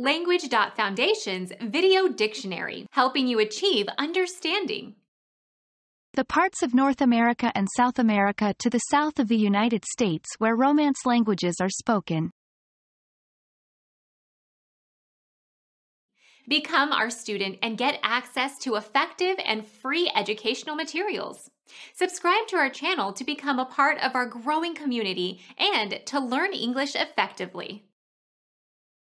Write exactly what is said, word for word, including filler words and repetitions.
Language Foundation's Video Dictionary, helping you achieve understanding. The parts of North America and South America to the south of the United States where Romance languages are spoken. Become our student and get access to effective and free educational materials. Subscribe to our channel to become a part of our growing community and to learn English effectively.